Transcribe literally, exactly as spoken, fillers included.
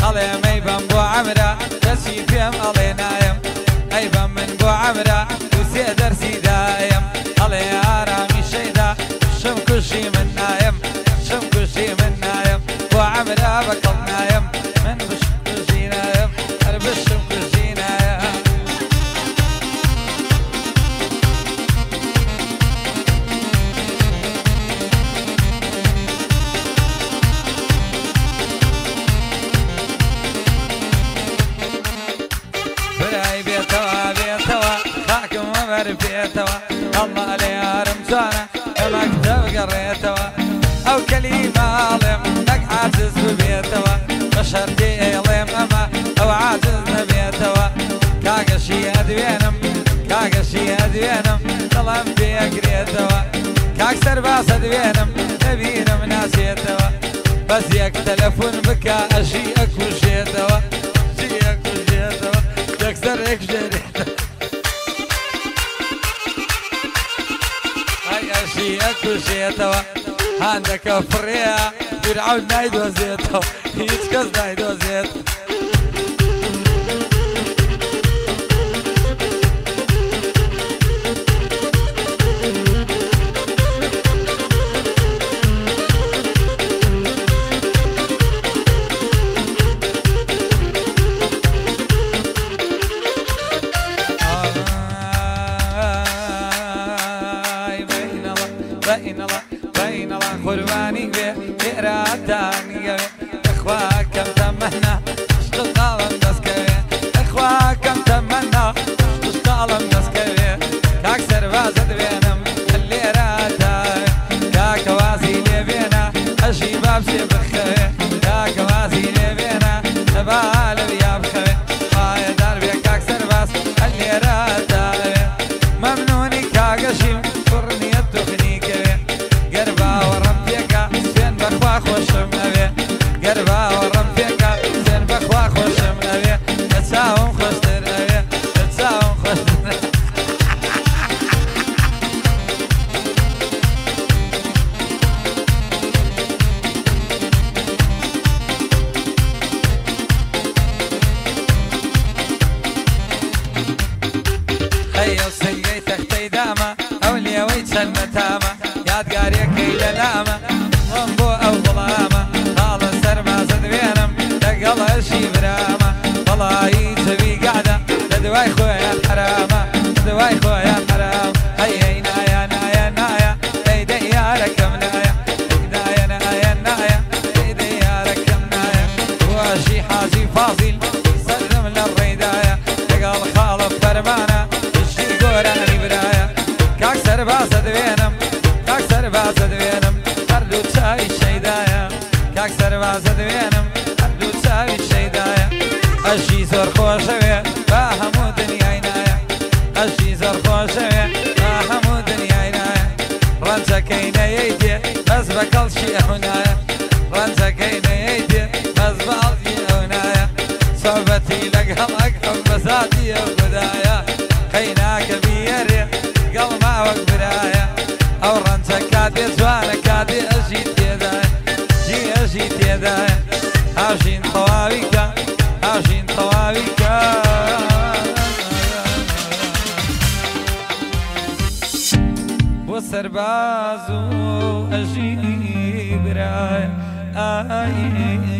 ئەڵێ مەیبەم بۆ عەمرە دەچی پێم ئەڵێ نایم ئەیبەم من بۆ عەمرە دووسێ دەرسی دایم ئەڵێ ئارامی شەیدا شم کوشی من نایم شم کوشی من نایم بۆ عەمرە بەکەڵ نایم من بشم کوشی نایم هەر بشم کوشی نایم برای بێتەوە بێتەوە خاکم وەبەر بێتەوە ئەڵڵا لێ یارم جوانە ئەمە کتە بگەڕێتەوە ئەو کەلیماڵێم نەک عاجز ببێتەوە بە شەرتی ئێڵێم ئەمە ئەو عاجز نەبێتەوە کاگەشی ئەدوێنم کاگەشی ئەدوێنم دڵم پێگرێتەوە کاک سەرباز ئەدوێنم نەبینم ناسێتەوە بەس یەک تەلەفۆن بکە ئەژی ئەکوژێتەوە ژی ئەکوژێتەوە یەکسەر ئەکوژێتەوە ئەی ئەژی ئەکوژێتەوە هەندەکە فڕێە فرعون نایدۆزێتەوە هیچ کەس نایدۆزێت بين الله قرباني بي إراداني بي إخواكم تمنى اشتغالم دسكبي إخواكم تمنى اشتغالم دسكبي كاك سربازة بينم اللي إراداني كاك وازي لي بينا أجي بابشي بخبي كاك وازي لي بينا نبال بيا بخبي ما يدار بي كاك سرباز اللي إراداني ممنوني كاك أشيم فرني التخني كبي قربا ورم فيكا زين بخوا خوشم أبي قربا ورم فيكا زين بخوا خوشم أبي تساوم خوشتر أبي تساوم خوشتر هيا وسنقي تختي داما أولي ويتشن متاما یادگاریەکەی لە لامە وەم بۆ ئەو وڵامە هاڵە سەربازە دوێنم لەگەڵەشی برامە وەڵایی جەوی گادە لە دوای خۆیان حرامە دوای خۆیان حرام هەیەی نایە نایە نایە ئەیدە یارەکەم نایە ئەیدایە نایە نایە ئەیدە یارەکەم نایە واشی حاجی فازیل سەرم لە ڕێدایە لەگەڵ خاڵە فەرمانە شی گۆرانی برایە کاک سەربازە دوێنم کاک سەربازە دوێنم هەردوو چاوی شەیدایە کاک سەربازە دوێنم هەردوو چاوی شەیدایە ئەژی زۆر خۆشەوێ با هەموو دنیای نایە ئەژی زۆر خۆشەوێ با هەموو دنیای نایە ڕەنجەکەی نەیەی دێ بەس بە کەڵکی ئەو نایە ڕەنجەکەی نەیەی دێ بەس بە ئەڵکی ئەو نایە سۆبەتی لەگەڵ ئەکەم بە زاتی ئەو خودایە قەیناکە بیێرێ گەڵ ماوەک برایە ئەو ڕەنجە کاتێ جوانە کاتێ ئەژی تێدایە جی ئەژی تێدایە هاژین تەواویکە هاژین تەواویکە بۆ سەرباز و ئەژی برایە ئای